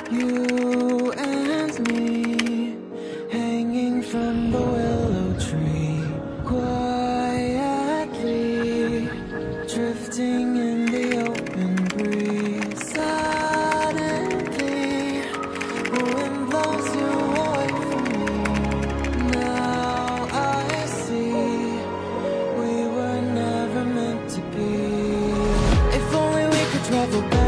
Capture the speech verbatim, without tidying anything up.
You and me, hanging from the willow tree, quietly drifting in the open breeze. Suddenly, the wind blows you away from me. Now I see we were never meant to be. If only we could travel back